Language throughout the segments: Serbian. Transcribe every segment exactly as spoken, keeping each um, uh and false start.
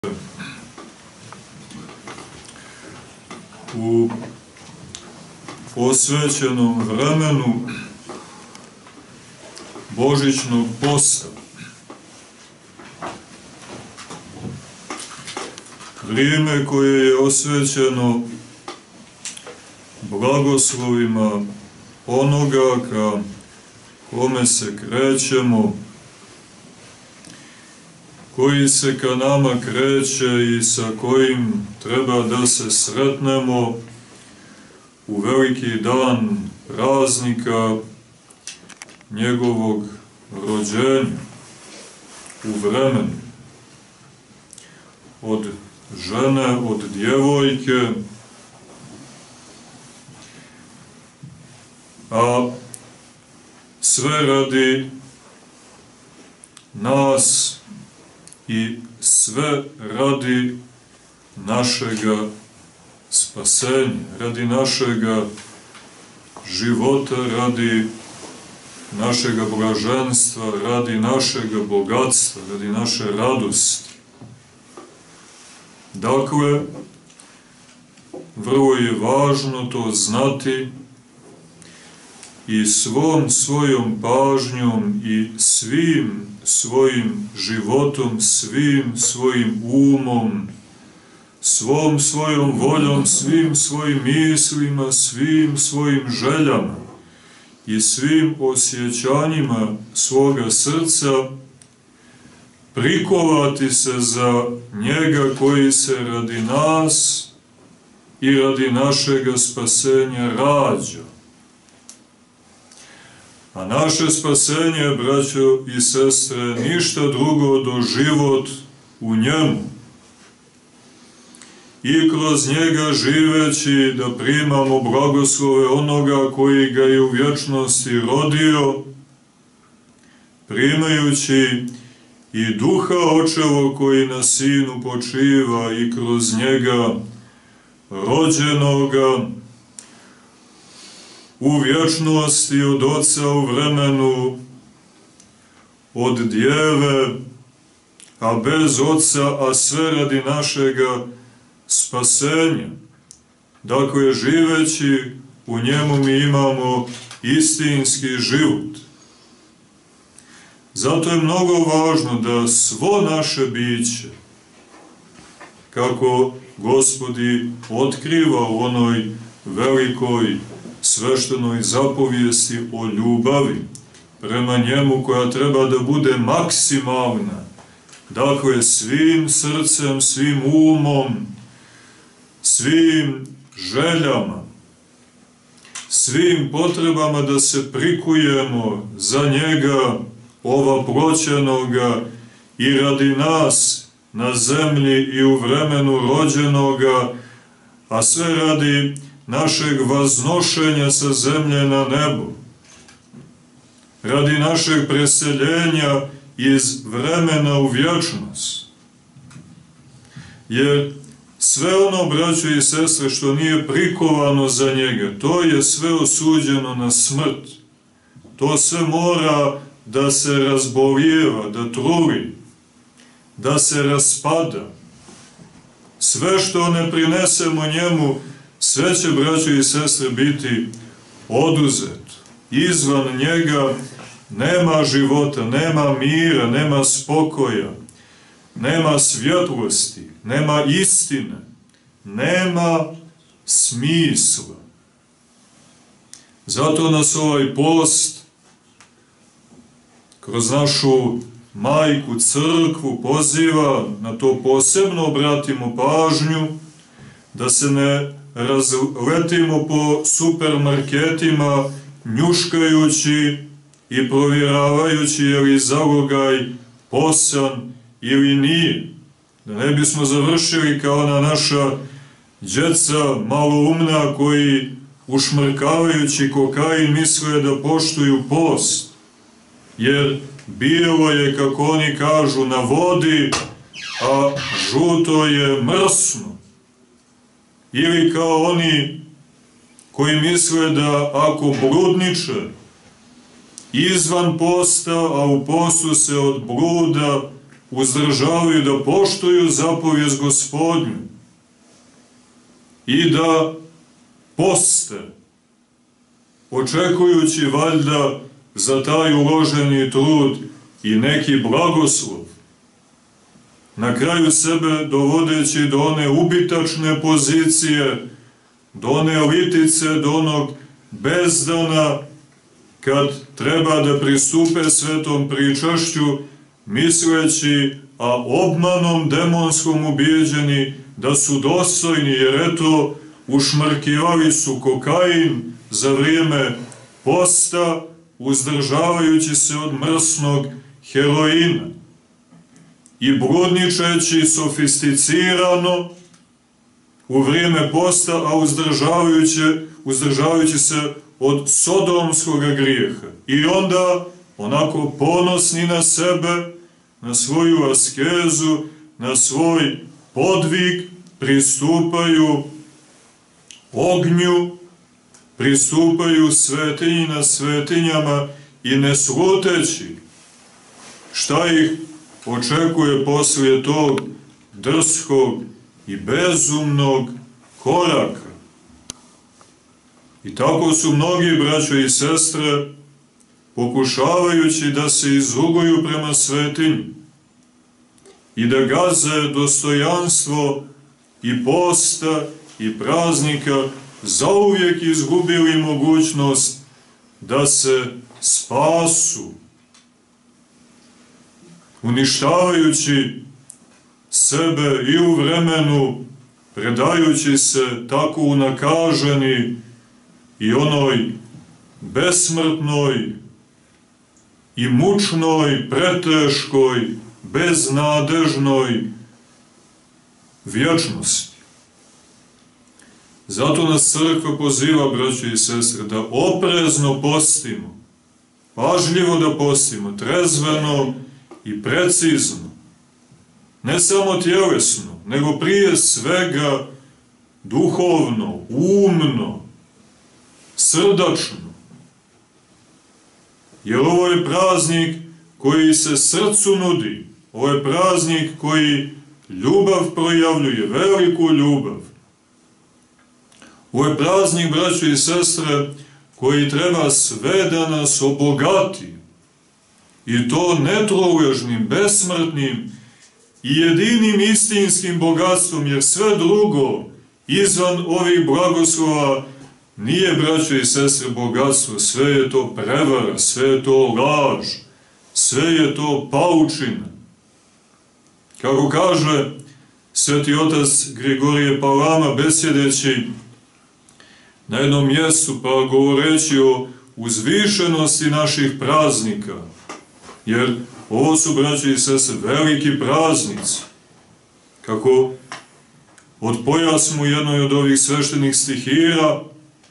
U posvećenom vremenu Božićnog posta, vrijeme koje je osvećeno blagoslovima onoga ka kome se krećemo, koji se ka nama kreće i sa kojim treba da se sretnemo u veliki dan praznika njegovog rođenja u vremenu. Od žene, od djevojke, a sve radi nas i sve radi našega spasenja, radi našega života, radi našega blaženstva, radi našega bogatstva, radi naše radosti. Dakle, vrlo je važno to znati i svom svojom pažnjom i svim svojim životom, svim svojim umom, svom svojom voljom, svim svojim mislima, svim svojim željama i svim osjećanjima svoga srca prikovati se za njega koji se radi nas i radi našega spasenja rađa. A naše spasenje, braćo i sestre, ništa drugo do život u njemu. I kroz njega živeći da primamo blagoslove onoga koji ga je u vječnosti rodio, primajući i duha očevog koji na sinu počiva i kroz njega rođenoga u vječnosti od Oca u vremenu, od djeve, a bez Oca, a sve radi našega spasenja. Dakle, živeći u njemu mi imamo istinski život. Zato je mnogo važno da svo naše biće, kako Gospodi otkriva u onoj velikoj sveštenoj zapovijesti o ljubavi prema njemu, koja treba da bude maksimalna, dakle svim srcem, svim umom, svim željama, svim potrebama da se prikujemo za njega, ova ploćenoga, i radi nas na zemlji i u vremenu rođenoga, a sve radi našeg vaznošenja sa zemlje na nebo, radi našeg preseljenja iz vremena u vječnost. Jer sve ono, braćo i sestre, što nije prikovano za njega, to je sve osuđeno na smrt. To sve mora da se razbolijeva, da truli, da se raspada. Sve što ne prinesemo njemu, sve će, braćo i sestre, biti oduzet. Izvan njega nema života, nema mira, nema spokoja, nema svjetlosti, nema istine, nema smisla. Zato nas ovaj post kroz našu majku crkvu poziva, na to posebno obratimo pažnju, da se ne razletimo po supermarketima njuškajući i provjeravajući je li zalogaj posan ili nije. Da ne bismo završili kao ona naša djeca maloumna koji ušmrkavajući kokain misle da poštuju post. Jer bijelo je, kako oni kažu, na vodi, a žuto je mrsno. Ili kao oni koji misle da ako bludniče izvan posta, a u postu se od bluda uzdržavaju, da poštuju zapovijest Gospodnju i da poste, očekujući valjda za taj uloženi trud i neki blagoslov, na kraju sebe dovodeći do one ubitačne pozicije, do one litice, do onog bezdana, kad treba da pristupe svetom pričašću, misleći, a obmanom demonskom ubijeđeni, da su dostojni, jer eto, ušmrkivali su kokain za vrijeme posta, uzdržavajući se od mrsnog heroina i bludničeći sofisticirano u vrijeme posta, a uzdržavajući, uzdržavajući se od sodomskog grijeha. I onda, onako ponosni na sebe, na svoju askezu, na svoj podvig, pristupaju ognju, pristupaju svetinji na svetinjama i ne sluteći šta ih očekuje poslije tog drskog i bezumnog koraka. I tako su mnogi braćo i sestre, pokušavajući da se izruguju prema svetinji i da gaze dostojanstvo i posta i praznika, zauvijek izgubili mogućnost da se spasu, uništavajući sebe i u vremenu, predajući se tako unakaženi i onoj besmrtnoj i mučnoj, preteškoj, beznadežnoj vječnosti. Zato nas crkva poziva, braćo i sestre, da oprezno postimo, pažljivo da postimo, trezveno i precizno, ne samo tjelesno, nego prije svega duhovno, umno, srdačno. Jer ovo je praznik koji se srcu nudi, ovo je praznik koji ljubav projavljuje, veliku ljubav. Ovo je praznik, braćo i sestre, koji treba sve da nas obogati, i to netrouležnim, besmrtnim i jedinim istinskim bogatstvom, jer sve drugo izvan ovih blagoslova nije, braćo i sestre, bogatstvo, sve je to prevara, sve je to laž, sve je to paučina. Kako kaže sveti otac Grigorije Palama, besjedeći na jednom mjestu, pa govoreći o uzvišenosti naših praznika, jer ovo su, braćo i sestre, veliki praznici. Kako odpojasmo u jednoj od ovih sveštenih stihira,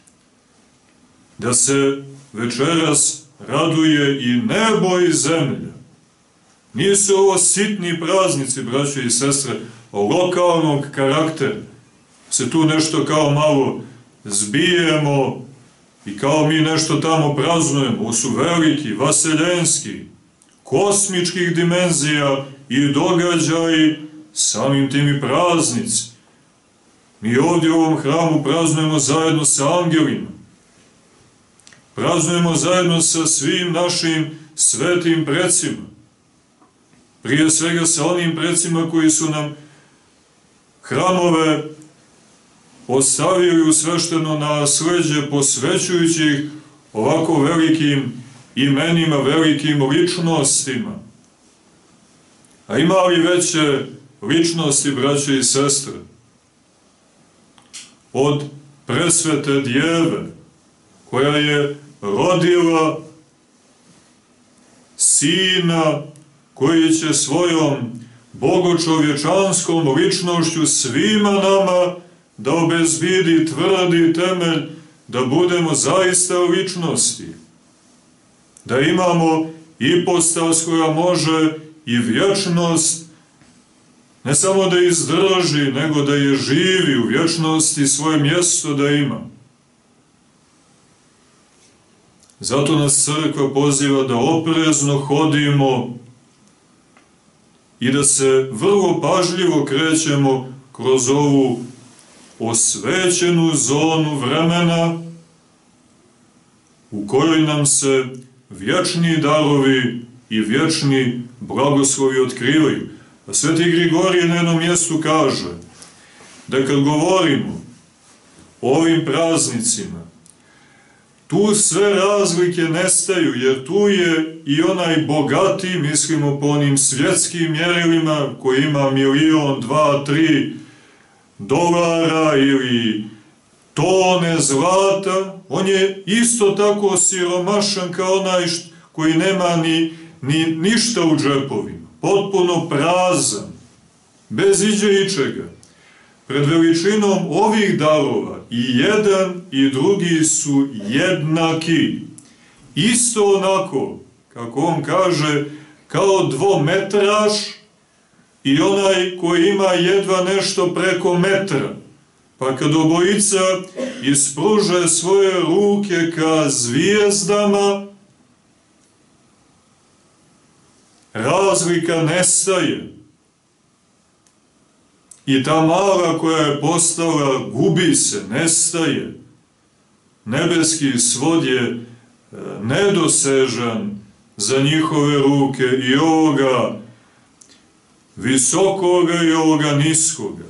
da se večeras raduje i nebo i zemlja. Nisu ovo sitni praznici, braćo i sestre, lokalnog karaktera. Se tu nešto kao malo zbijemo i kao mi nešto tamo praznujemo. Ovo su veliki, vaseljenski, kosmičkih dimenzija i događaji, samim tim i praznici. Mi ovdje u ovom hramu praznujemo zajedno sa angelima. Praznujemo zajedno sa svim našim svetim precima. Prije svega sa onim precima koji su nam hramove ostavili u svešteno nasleđe, posvećujući ih ovako velikim imenima, velikim ličnostima. A ima li veće ličnosti, braće i sestre, od presvete djeve, koja je rodila sina koji će svojom bogočovječanskom ličnošću svima nama da obezbidi tvrdi temelj da budemo zaista ličnosti, da imamo ipostas koja može i vječnost ne samo da izdrži, nego da je živi u vječnosti, svoje mjesto da ima. Zato nas crkva poziva da oprezno hodimo i da se vrlo pažljivo krećemo kroz ovu osvećenu zonu vremena u kojoj nam se vječni darovi i vječni blagoslovi otkrivaju. A Sveti Grigorije na jednom mjestu kaže da kad govorimo o ovim praznicima, tu sve razlike nestaju, jer tu je i onaj bogati, mislimo po onim svjetskim mjerilima, koji ima milion, dva, tri dolara ili tone zlata, on je isto tako siromašan kao onaj koji nema ni, ni ništa u džepovima, potpuno prazan, bez iđe ičega. Pred veličinom ovih darova i jedan i drugi su jednaki. Isto onako, kako on kaže, kao dvometraš i onaj koji ima jedva nešto preko metra. Pa kad obojica ispruže svoje ruke ka zvijezdama, razlika nestaje. I ta mala koja je postala gubi se, nestaje. Nebeski svod je nedosežan za njihove ruke i ovoga visokoga i ovoga niskoga.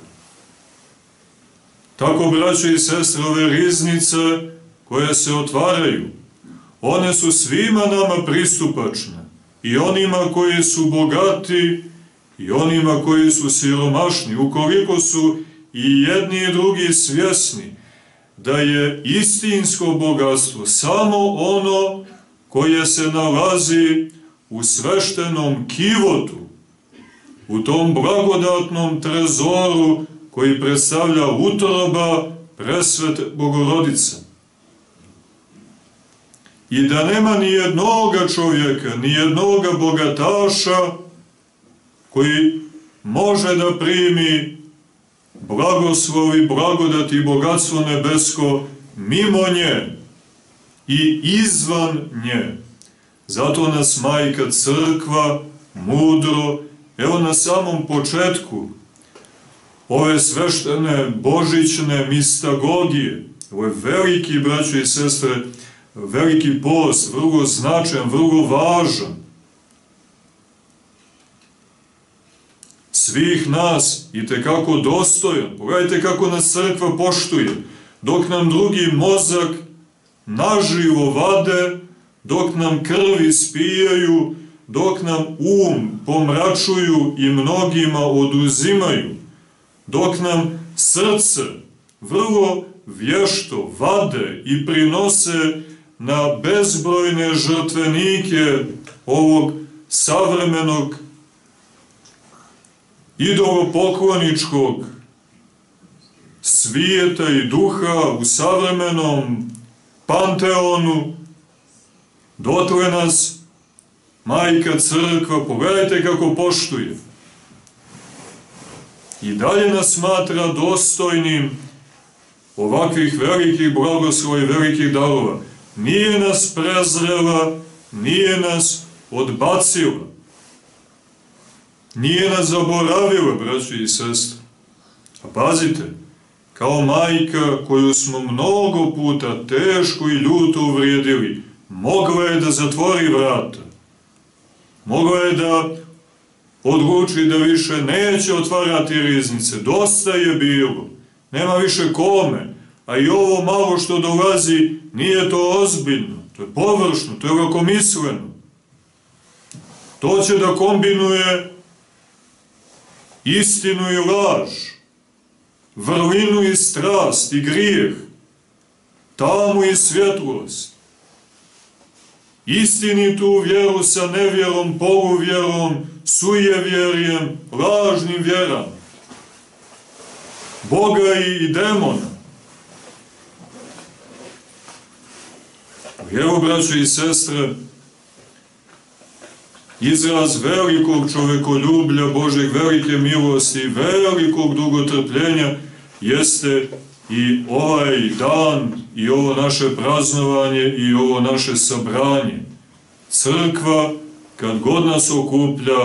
Tako, braćo i sestre, ove riznice koje se otvaraju, one su svima nama pristupačne, i onima koji su bogati i onima koji su siromašni, ukoliko su i jedni i drugi svjesni da je istinsko bogatstvo samo ono koje se nalazi u sveštenom kivotu, u tom blagodatnom trezoru koji predstavlja utroba presvete Bogorodice. I da nema ni jednoga čovjeka, ni jednoga bogataša koji može da primi blagoslov i blagodat i bogatstvo nebesko mimo nje i izvan nje. Zato nas Majka Crkva mudro, evo na samom početku ove sveštene božićne mistagogije, ovo je veliki, braćo i sestre, veliki post, vrlo značajan, vrlo važan. Svih nas i tekako dostojan. Pogledajte kako nas crkva poštuje. Dok nam drugi mozak naživo vade, dok nam krvi spijaju, dok nam um pomračuju i mnogima oduzimaju, dok nam srce vrlo vješto vade i prinose na bezbrojne žrtvenike ovog savremenog idolopokloničkog svijeta i duha u savremenom panteonu, dotle nas Majka Crkva, pogledajte kako poštuje. I dalje nas smatra dostojnim ovakvih velikih blagoslova i velikih darova. Nije nas prezrela, nije nas odbacila, nije nas zaboravila, braćo i sestre. A pazite, kao majka koju smo mnogo puta teško i ljuto uvrijedili, mogla je da zatvori vrata, mogla je da odluči da više neće otvarati riznice, dosta je bilo, nema više kome, a i ovo malo što dolazi nije to ozbiljno, to je površno, to je lakomisleno. To će da kombinuje istinu i laž, vrlinu i strast i grijeh, tamu i svjetlost, istinitu vjeru sa nevjerom, poluvjerom, sujevjerjem, lažnim vjerama, Boga i demona. Evo, braćo i sestre, izraz velikog čovekoljublja Božeg, velike milosti, velikog dugotrpljenja jeste i ovaj dan, i ovo naše praznovanje, i ovo naše sabranje. Crkva, kad god nas okuplja,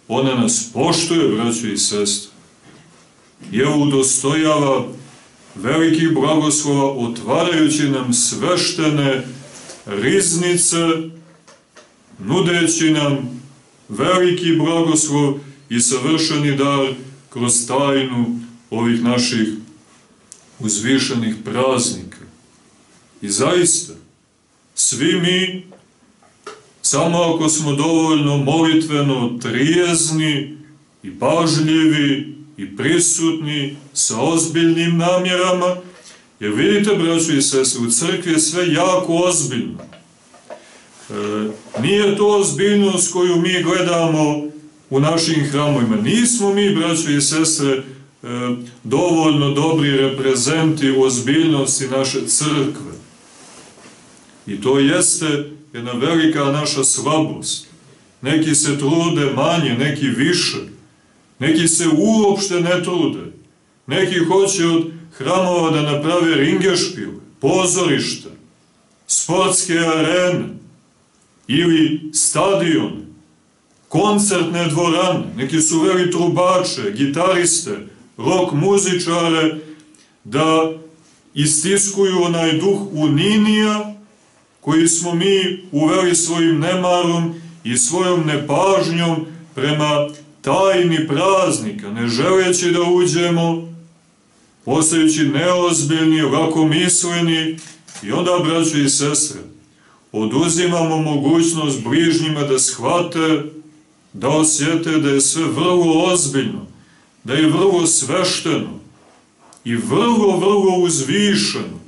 ona nas poštuje, braćo i sestre. I evo udostojava velikih blagoslova, otvarajući nam sveštene riznice, nudeći nam veliki blagoslov i savršeni dar kroz tajnu ovih naših uzvišenih praznika. I zaista, svi mi, samo ako smo dovoljno molitveno trijezni i pažljivi i prisutni sa ozbiljnim namjerama, jer vidite, braćo i sestre, u crkvi je sve jako ozbiljno. E, nije to ozbiljnost koju mi gledamo u našim hramovima. Nismo mi, braćo i sestre, e, dovoljno dobri reprezenti ozbiljnosti naše crkve. I to jeste jedna velika naša slabost. Neki se trude manje, neki više. Neki se uopšte ne trude. Neki hoće od hramova da naprave ringešpile, pozorišta, sportske arene ili stadione, koncertne dvorane. Neki su veli trubače, gitariste, rok muzičare, da istiskuju onaj duh uninija koji smo mi uveli svojim nemarom i svojom nepažnjom prema tajni praznika, ne želeći da uđemo, postajući neozbiljni, lakomisleni, i onda, braćo i sestre, oduzimamo mogućnost bližnjima da shvate, da osjete da je sve vrlo ozbiljno, da je vrlo svešteno i vrlo, vrlo uzvišeno.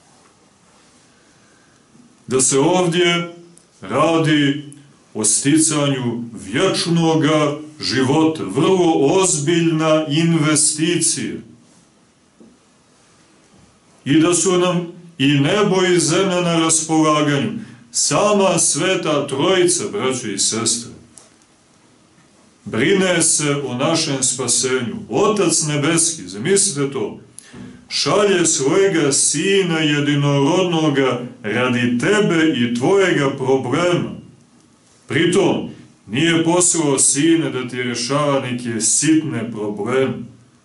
Da se ovdje radi o sticanju vječnoga života, vrlo ozbiljna investicija. I da su nam i nebo i zemlja na raspolaganju. Sama Sveta Trojica, braćo i sestre, brine se o našem spasenju. Otac nebeski, zamislite to, šalje svojega Sina jedinorodnoga radi tebe i tvojega problema. Pritom, nije poslao Sine da ti rješava neke sitne probleme.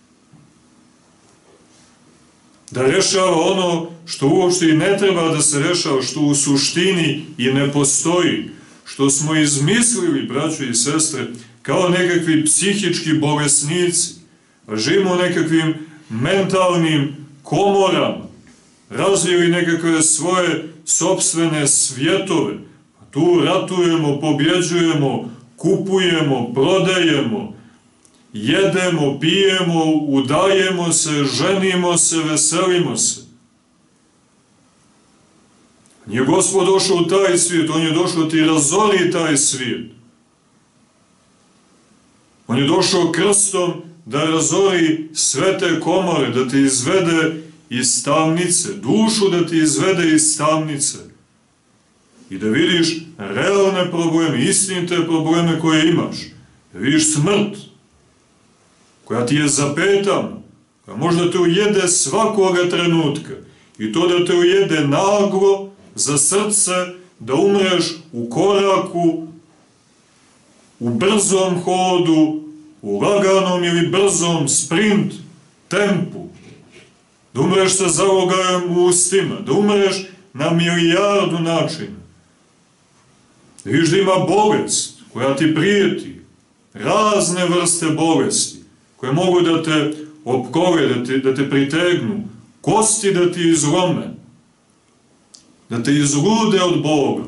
Da rješava ono što uopšte i ne treba da se rješava, što u suštini i ne postoji, što smo izmislili, braćo i sestre, kao nekakvi psihički bolesnici, a živimo nekakvim mentalnim komorama, razvili nekakve svoje sopstvene svjetove. Tu ratujemo, pobjeđujemo, kupujemo, prodajemo, jedemo, pijemo, udajemo se, ženimo se, veselimo se. Nije Gospod došao u taj svijet, on je došao ti razori taj svijet. On je došao krstom da razori sve te komore, da te izvede iz tamnice, dušu da ti izvede iz tamnice. I da vidiš realne probleme, istinite probleme koje imaš. Da vidiš smrt, koja ti je zapetana, koja možda te ujede svakoga trenutka. I to da te ujede naglo, za srce, da umreš u koraku, u brzom hodu, u laganom ili brzom sprint tempu. Da umreš sa zalogajem u ustima, da umreš na milijardu načina. Da vidiš da ima bolest koja ti prijeti, razne vrste bolesti koje mogu da te opkole, da te, da te pritegnu, kosti da ti izlome, da te izlude od Boga.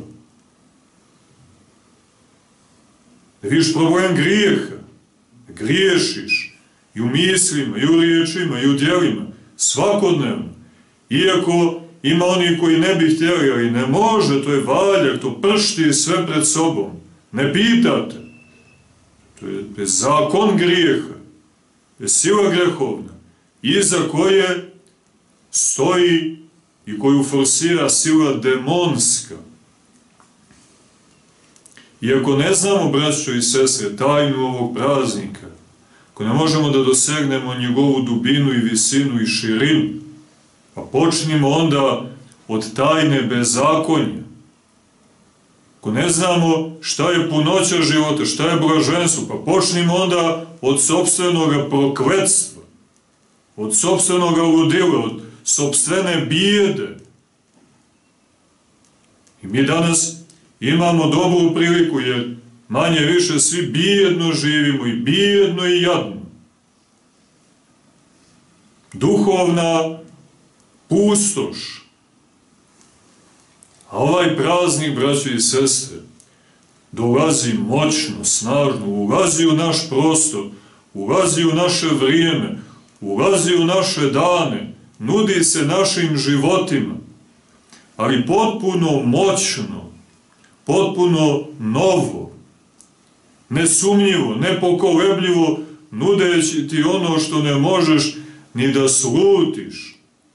Da vidiš problem grijeha, da griješiš i u mislima, i u riječima, i u djelima, svakodnevno. Iako ima oni koji ne bi htjeli, ali ne može, to je valjak, to pršti sve pred sobom. Ne pitate. To je, to je zakon grijeha, to je sila grehovna, iza koje stoji i koju forsira sila demonska. Iako ne znamo, braćo i sestre, tajnu ovog praznika, ako ne možemo da dosegnemo njegovu dubinu i visinu i širinu, pa počnimo onda od tajne bezakonja. Ako ne znamo šta je punoća života, šta je blaženstvo, pa počnimo onda od sopstvenog prokletstva, od sopstvenog ludila, od sopstvene bijede. I mi danas imamo dobru priliku, jer manje više svi bijedno živimo, i bijedno i jadno. Duhovna pustoš. A ovaj praznik, braćo i sestre, dolazi moćno, snažno, ulazi u naš prostor, ulazi u naše vrijeme, ulazi u naše dane, nudi se našim životima, ali potpuno moćno, potpuno novo, nesumnjivo, nepokolebljivo, nudeći ti ono što ne možeš ni da slutiš.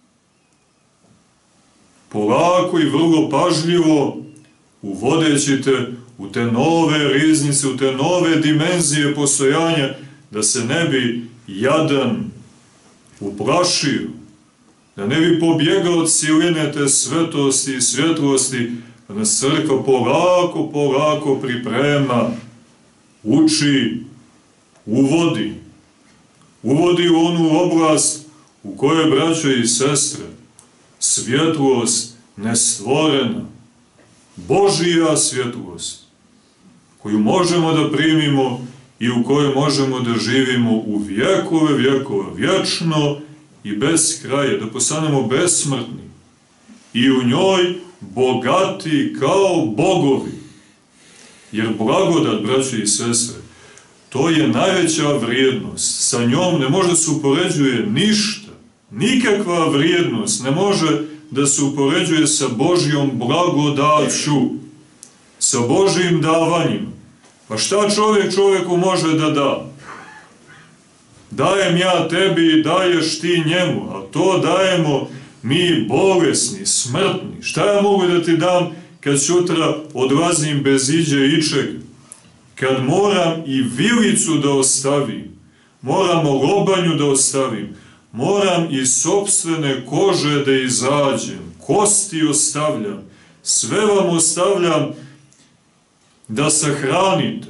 Polako i vrlo pažljivo, uvodeći te u te nove riznice, u te nove dimenzije postojanja, da se ne bi jadan uplašio, da ne bi pobjegao od siline te svetosti i svjetlosti, da nas crkva polako, polako priprema, uči, uvodi, uvodi u onu oblast u kojoj, braćo i sestre, svjetlost nestvorena, Božija svjetlost, koju možemo da primimo i u kojoj možemo da živimo u vjekove vjekova, vječno i bez kraja, da postanemo besmrtni i u njoj bogati kao bogovi. Jer blagodat, braćo i sestre, to je najveća vrijednost. Sa njom ne može da se upoređuje ništa. Nikakva vrijednost ne može da se upoređuje sa Božjom blagodaću, sa Božjim davanjima. Pa šta čovjek čovjeku može da da? Dajem ja tebi i daješ ti njemu, a to dajemo mi bolesni, smrtni. Šta ja mogu da ti dam kad sutra odlazim bez iđe ičega? Kad moram i vilicu da ostavim, moram lobanju da ostavim, moram i sopstvene kože da izađem, kosti ostavljam, sve vam ostavljam da sahranite.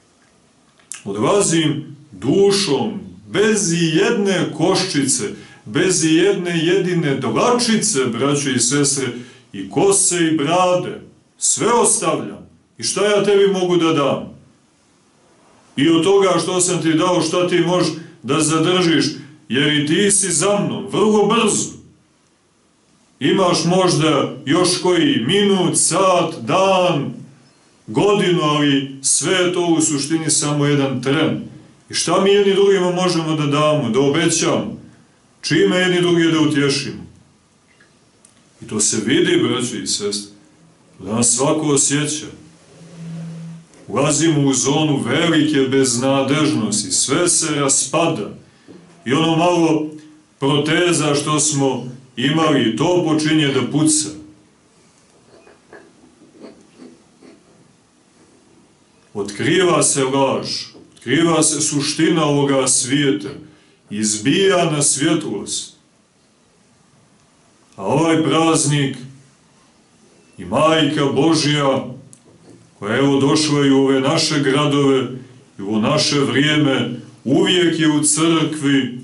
Odlazim dušom, bez i jedne koščice, bez i jedne jedine dlačice, braćo i sestre, i kose i brade, sve ostavljam. I šta ja tebi mogu da dam? I od toga što sam ti dao, šta ti možeš da zadržiš, jer i ti si za mnom, vrlo brzo. Imaš možda još koji minut, sat, dan, godinu, ali sve je to u suštini samo jedan tren. I šta mi jedni drugima možemo da damo, da obećamo? Čime jedni drugi da utješimo? I to se vidi, braćo i sestre, da nas svako osjeća. Ulazimo u zonu velike beznadežnosti, sve se raspada. I ono malo proteza što smo imali, to počinje da puca. Otkriva se laž, otkriva se suština ovoga svijeta, izbija na svjetlost. A ovaj praznik i Majka Božja, koja je evo došla i u ove naše gradove i u naše vrijeme, uvijek je u crkvi,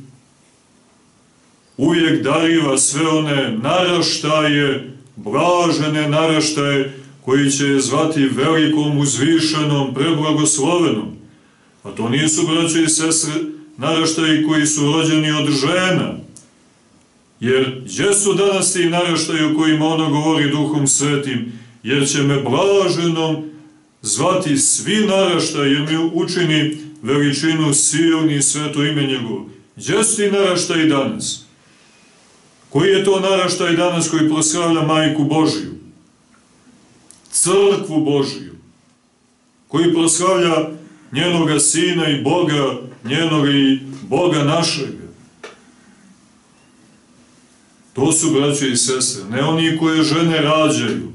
uvijek dariva sve one naraštaje, blažene naraštaje, koji će je zvati velikom, uzvišenom, preblagoslovenom. A to nisu, braćo i sestre, naraštaji koji su rođeni od žena. Jer gdje su danas ti naraštaji o kojima ono govori Duhom Svetim? Jer će me blaženom zvati svi naraštaji, jer mi učini veličinu silni i sveto ime njegovo. Gdje su ti naraštaji danas? Koji je to naraštaj danas koji proslavlja Majku Božiju? Crkvu Božiju, koji proslavlja njenoga Sina i Boga, njenoga i Boga našega. To su, braćo i sestre, ne oni koje žene rađaju,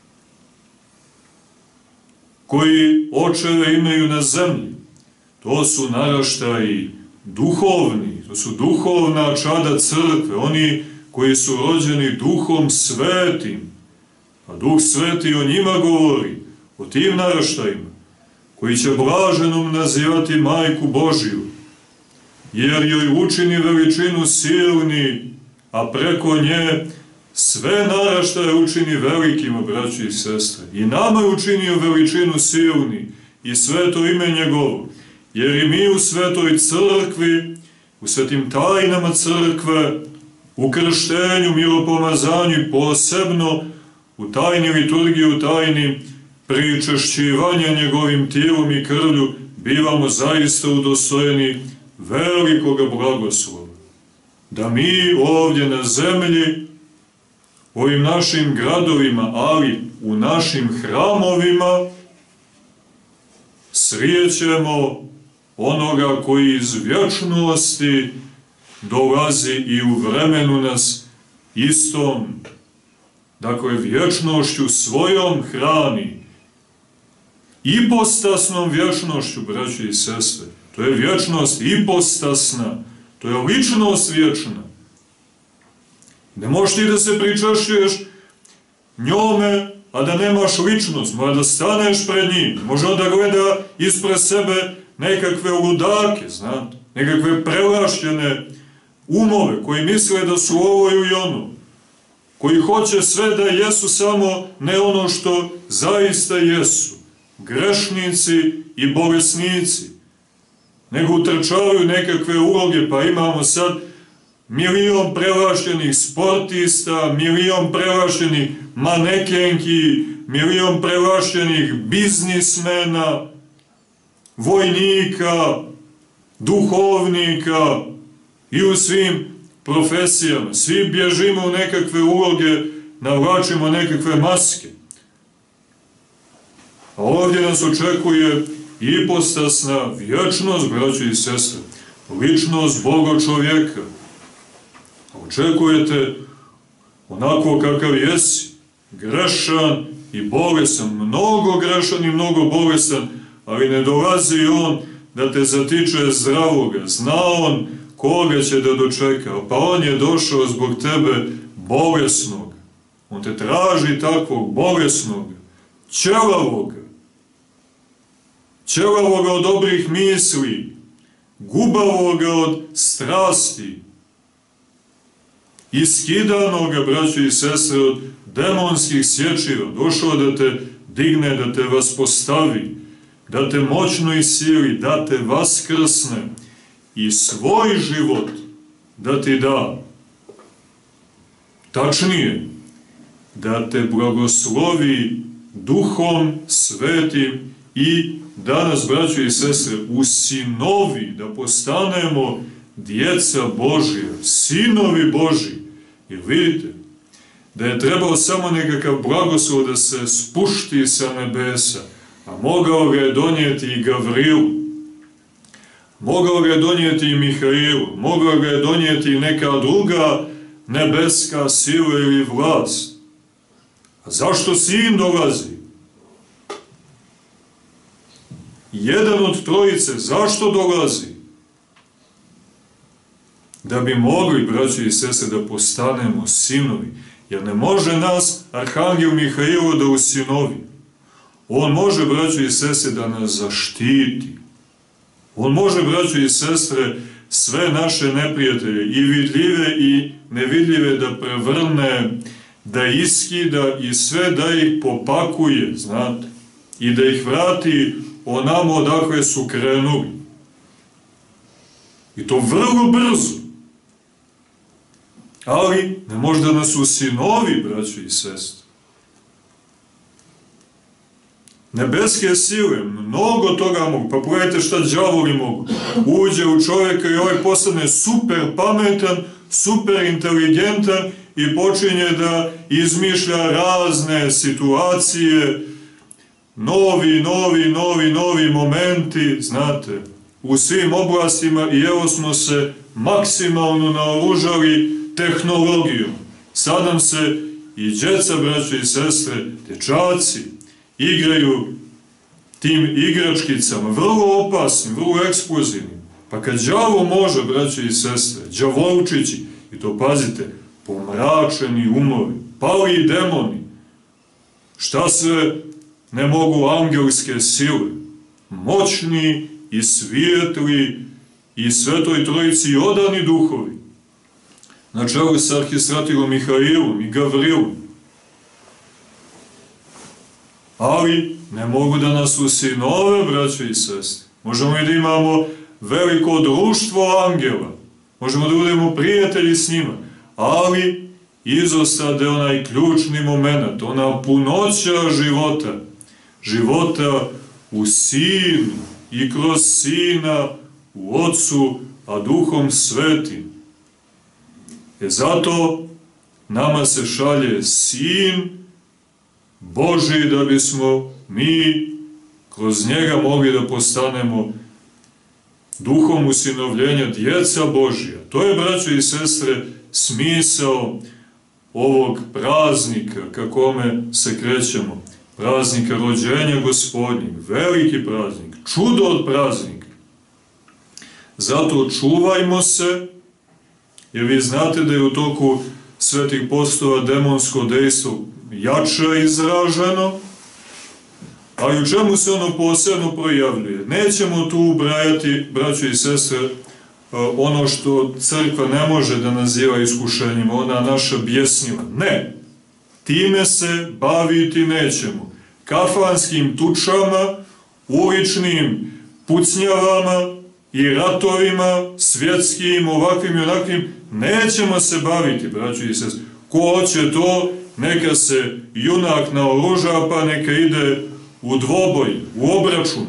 koji očeve imaju na zemlji. To su naraštaji duhovni, to su duhovna čada crkve, oni koji su rođeni Duhom Svetim. A Duh Sveti o njima govori, o tim naraštajima, koji će blaženom nazivati Majku Božiju, jer joj učini veličinu silni, a preko nje sve naraštaje učini velikima, braći i sestre. I nama je učinio veličinu silni i sveto ime njegovo, jer i mi u svetoj crkvi, u svetim tajnama crkve, u krštenju, miropomazanju i posebno u tajni liturgiji, u tajni pričešćivanja njegovim tijelom i krvlju, bivamo zaista udostojeni velikoga blagoslova. Da mi ovdje na zemlji, u ovim našim gradovima, ali u našim hramovima, srijećemo onoga koji iz vječnosti dolazi i u vremenu nas istom, dakle vječnošću svojom hrani, ipostasnom vječnošću, braći i sestre. To je vječnost ipostasna, to je ličnost vječna. Ne možeš ti da se pričašćuješ njome, a da nemaš ličnost, mora da staneš pred njim, može da gleda ispred sebe nekakve ludake, znate, nekakve prelašćene umove koji misle da su ovo i ono, koji hoće sve da jesu, samo ne ono što zaista jesu, grešnici i bolesnici, nego utrčavaju nekakve uloge, pa imamo sad milion prelašćenih sportista, milion prelašćenih manekenki, milion prelašćenih biznismena, vojnika, duhovnika i u svim profesijama. Svi bježimo u nekakve uloge, navlačimo nekakve maske. A ovdje nas očekuje ipostasna vječnost, braćo i sestre, ličnost Boga čovjeka. Očekujete onako kakav jesi, grešan i bolesan, mnogo grešan i mnogo bolesan, ali ne dolazi on da te zatiče zdravoga, zna on koga će da dočeka, pa on je došao zbog tebe bolesnog. On te traži takvog bolesnog, ćelavoga, ćelavoga od dobrih misli, gubavoga od strasti, iskidanoga, braćo i sestre, od demonskih sječiva, došao da te digne, da te vaspostavi, da te moćno isili, da te vaskrsne i svoj život da ti da. Tačnije, da te blagoslovi Duhom Svetim i danas, braćo i sestre, usinovi, da postanemo djeca Božja, sinovi Božji. Jer vidite, da je trebao samo nekakav blagoslov da se spušti sa nebesa, a mogao ga je donijeti i Gavrilu, mogao ga je donijeti i Mihailu, mogao ga je donijeti i neka druga nebeska sila ili vlast. A zašto sin dolazi? Jedan od trojice, zašto dolazi? Da bi mogli, braći i sestre, da postanemo sinovi. Jer ne može nas Arhangel Mihailo da usinovi. On može, braći i sestre, da nas zaštiti. On može, braći i sestre, sve naše neprijatelje, i vidljive i nevidljive, da prevrne, da iskida i sve da ih popakuje, znate, i da ih vrati onamo odakle su krenuli. I to vrlo brzo. Ali ne može da nas usinovi, braćo i sestre. Nebeske sile mnogo toga mogu. Pa pogledajte šta đavoli mogu. Uđe u čovjeka i ovaj postane super pametan, super inteligentan i počinje da izmišlja razne situacije, novi, novi, novi, novi momenti, znate, u svim oblastima, i evo smo se maksimalno naoružali tehnologijom. Sad nam se i djeca, braćo i sestre, dječaci, igraju tim igračkicama, vrlo opasnim, vrlo eksplozivnim. Pa kad đavo može, braćo i sestre, đavolčići, i to pazite, pomračeni umovi, pali demoni, šta sve ne mogu angelske sile, moćni i svijetli i Svetoj Trojici i odani duhovi, na čelu s arhistratigom Mihailom i Gavrilom. Ali ne mogu da nas usinove, braće i sestre. Možemo i da imamo veliko društvo angela, možemo da budemo prijatelji s njima, ali izostade onaj ključni moment, ona punoća života, života u Sinu i kroz Sina u Otcu, a Duhom Svetim. E zato nama se šalje Sin Božji da bismo mi kroz njega mogli da postanemo duhom usinovljenja djeca Božja. To je, braćo i sestre, smisao ovog praznika ka kome se krećemo. Praznika rođenja Gospodnjeg, veliki praznik, čudo od praznika. Zato čuvajmo se, jer vi znate da je u toku svetih postova demonsko dejstvo jače izraženo, ali u čemu se ono posebno projavljuje? Nećemo tu ubrajati, braćo i sestre, ono što crkva ne može da naziva iskušenjima, ona naša bjesnila. Ne, time se baviti nećemo. Kafanskim tučama, uličnim pucnjavama i ratovima, svjetskim, ovakvim i onakvim, nećemo se baviti, braćo i sestre. Ko hoće to, neka se junak naoruža, pa neka ide u dvoboj, u obračun.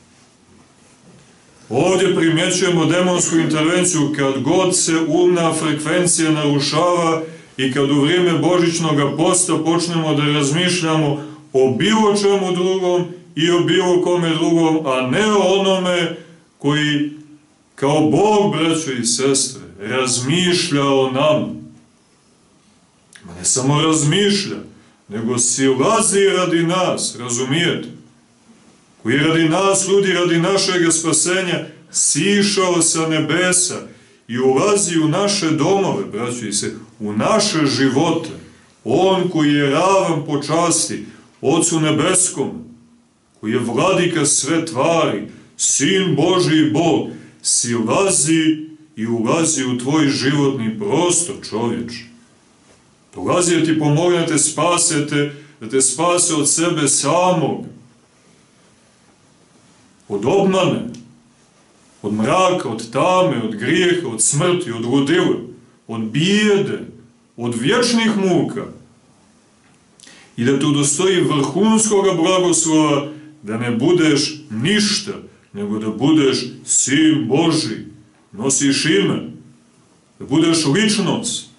Ovdje primjećujemo demonsku intervenciju kad god se umna frekvencija narušava i kad u vrijeme božićnog posta počnemo da razmišljamo o bilo čemu drugom i o bilo kome drugom, a ne o onome koji kao Bog, braćo i sestre, razmišlja o nama. Ma ne samo razmišlja, nego silazi radi nas, razumijete? Koji radi nas, ljudi, radi našeg spasenja, sišao sa nebesa i ulazi u naše domove, braćo i sestre, u naše živote. On koji je ravan po časti Otcu nebeskom, koji je vladika sve tvari, Sin Božji i Bog, silazi i ulazi u tvoj životni prostor, čovječe. Dolazi da ti pomogne da te spasete, da te spase od sebe samog, od obmane, od mraka, od tame, od grijeha, od smrti, od ludila, od bijede, od vječnih muka. I da te udostoji vrhunskog blagoslova, da ne budeš ništa, nego da budeš Sin Božji, nosiš ime, da budeš ličnost,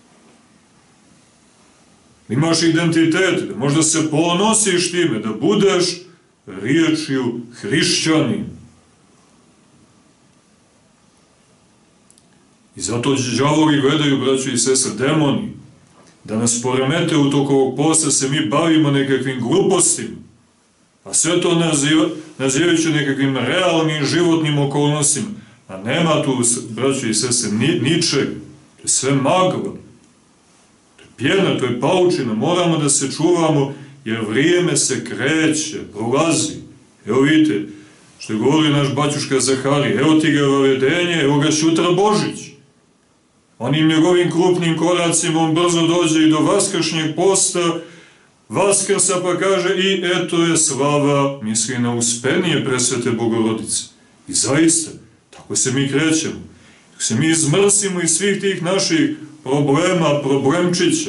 da imaš identitet, da možda se ponosiš time, da budeš riječju hrišćanin. I zato đavoli gledaju, braćo i sestre, demoni, da nas poremete u toku ovog posta, se mi bavimo nekakvim glupostima, a sve to naziva, nazivajući nekakvim realnim životnim okolnostima. A nema tu, braćo i sestre, ni, ničeg. To je sve magla. To je pjena, to je paučina. Moramo da se čuvamo, jer vrijeme se kreće, prolazi. Evo vidite, što je govorio naš baćuška Zaharij, evo ti ga vavedenje, evo ga sutra Božić. Onim njegovim krupnim koracima on brzo dođe i do vaskršnjeg posta, Vaskrsa, pa kaže i eto je slava, misli na uspenije presvete Bogorodice. I zaista, tako se mi krećemo. Tako se mi izmrsimo iz svih tih naših problema, problemčića.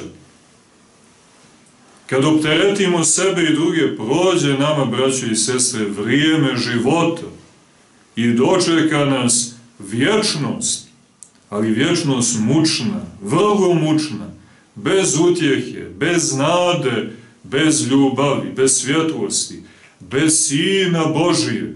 Kad opteretimo sebe i druge, prođe nama, braćo i sestre, vrijeme života i dočeka nas vječnost, ali vječnost mučna, vrlo mučna, bez utjehe, bez nade, bez ljubavi, bez svjetlosti, bez Sina Božijeg.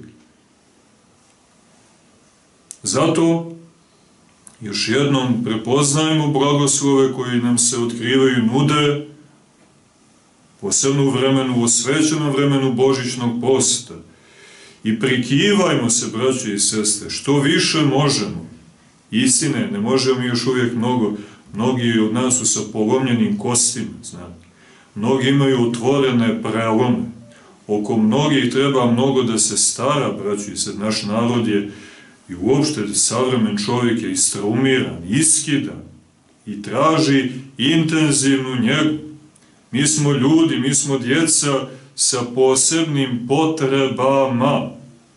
Zato još jednom prepoznajmo blagoslove koji nam se otkrivaju, nude, posebno u vremenu, u osvećenom vremenu božićnog posta. I prikivajmo se, braćo i sestre, što više možemo. Istine, ne možemo još uvijek mnogo, mnogi od nas su sa polomljenim kostima, znate. Mnogi imaju otvorene prelome. oko mnogih treba mnogo da se stara, braćo i sestre. Naš narod je i uopšte savremen čovjek je istraumiran, iskidan i traži intenzivnu njegu. Mi smo ljudi, mi smo djeca sa posebnim potrebama.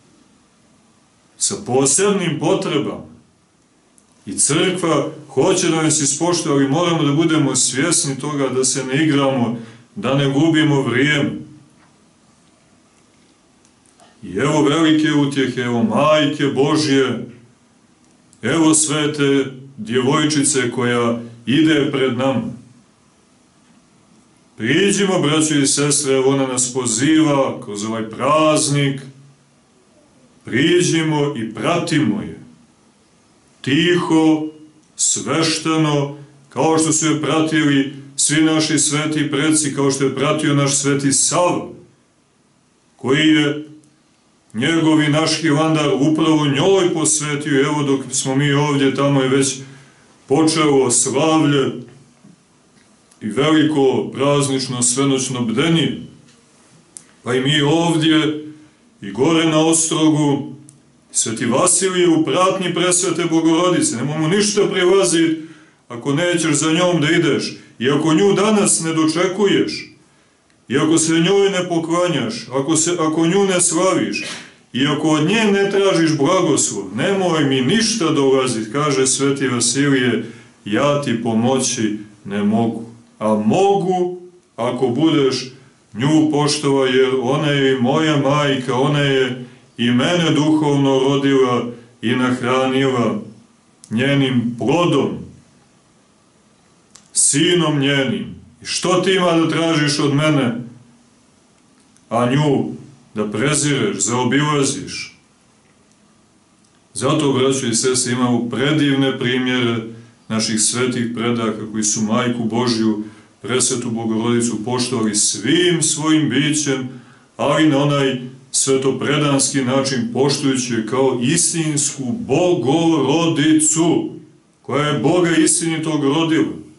Sa posebnim potrebama. I crkva hoće da nas ispoštuje, ali moramo da budemo svjesni toga, da se ne igramo, da ne gubimo vrijeme. I evo velike utjehe, evo Majke Božje, evo svete djevojčice koja ide pred nama. Priđimo, braćo i sestre, evo ona nas poziva kroz ovaj praznik, priđimo i pratimo je. Tiho, svešteno, kao što su je pratili svi naši sveti preci, kao što je pratio naš sveti Sava, koji je njegovi naš Hilandar upravo njoj posvetio. Evo dok smo mi ovdje, tamo je već počelo slavlje i veliko praznično svenoćno bdenje. Pa i mi ovdje i gore na Ostrogu, Sveti Vasilije u pratnji presvete Bogorodice. Nemamo ništa prilaziti ako nećeš za njom da ideš. I ako nju danas ne dočekuješ, i ako se njoj ne poklanjaš, ako, se, ako nju ne slaviš, i ako od nje ne tražiš blagoslov, nemoj mi ništa dolaziti, kaže Sveti Vasilije, ja ti pomoći ne mogu. A mogu ako budeš nju poštova, jer ona je i moja majka, ona je i mene duhovno rodila i nahranila njenim plodom, sinom njenim. I što ti ima da tražiš od mene, a nju da prezireš, zaobilaziš? Zato, braćo i sestre, imamo predivne primjere naših svetih predaka koji su Majku Božju, presvetu Bogorodicu, poštovali svim svojim bićem, ali na onaj svetopredanski način, poštujući je kao istinsku Bogorodicu, koja je Boga istinitog rodila.